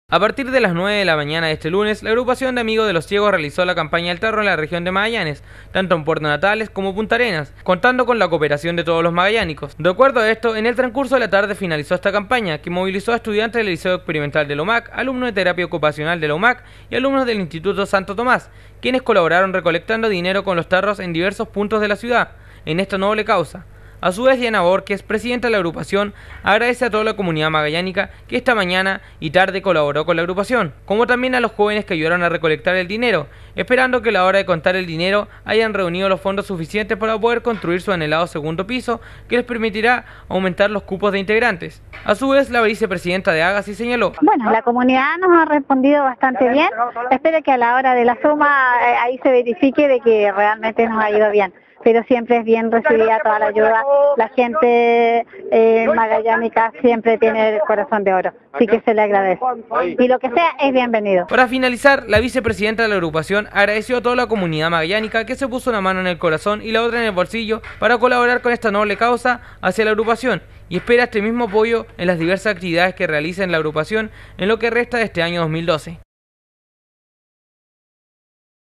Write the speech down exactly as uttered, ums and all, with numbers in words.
A partir de las nueve de la mañana de este lunes, la agrupación de Amigos de los Ciegos realizó la campaña del tarro en la región de Magallanes, tanto en Puerto Natales como Punta Arenas, contando con la cooperación de todos los magallánicos. De acuerdo a esto, en el transcurso de la tarde finalizó esta campaña, que movilizó a estudiantes del Liceo Experimental de la U M A C, alumnos de Terapia Ocupacional de la U M A C y alumnos del Instituto Santo Tomás, quienes colaboraron recolectando dinero con los tarros en diversos puntos de la ciudad, en esta noble causa. A su vez, Diana Borges, presidenta de la agrupación, agradece a toda la comunidad magallánica que esta mañana y tarde colaboró con la agrupación, como también a los jóvenes que ayudaron a recolectar el dinero, esperando que a la hora de contar el dinero hayan reunido los fondos suficientes para poder construir su anhelado segundo piso, que les permitirá aumentar los cupos de integrantes. A su vez, la vicepresidenta de Agassi señaló: Bueno, la comunidad nos ha respondido bastante bien, espero que a la hora de la suma eh, ahí se verifique de que realmente nos ha ido bien. Pero siempre es bien recibida toda la ayuda, la gente eh, magallánica siempre tiene el corazón de oro, así que se le agradece. Y lo que sea es bienvenido. Para finalizar, la vicepresidenta de la agrupación agradeció a toda la comunidad magallánica que se puso una mano en el corazón y la otra en el bolsillo para colaborar con esta noble causa hacia la agrupación y espera este mismo apoyo en las diversas actividades que realiza en la agrupación en lo que resta de este año dos mil doce.